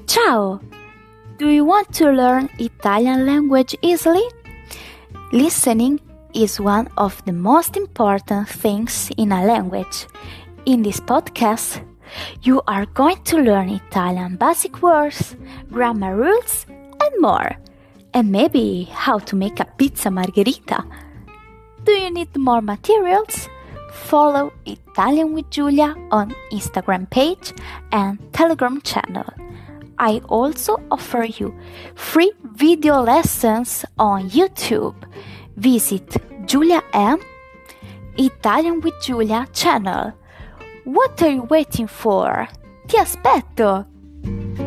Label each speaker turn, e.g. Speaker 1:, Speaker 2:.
Speaker 1: Ciao! Do you want to learn Italian language easily? Listening is one of the most important things in a language. In this podcast, you are going to learn Italian basic words, grammar rules, and more. And maybe how to make a pizza margherita. Do you need more materials? Follow Italian with Giulia on Instagram page and Telegram channel. I also offer you free video lessons on YouTube. Visit Giulia M, Italian with Giulia channel. What are you waiting for? Ti aspetto!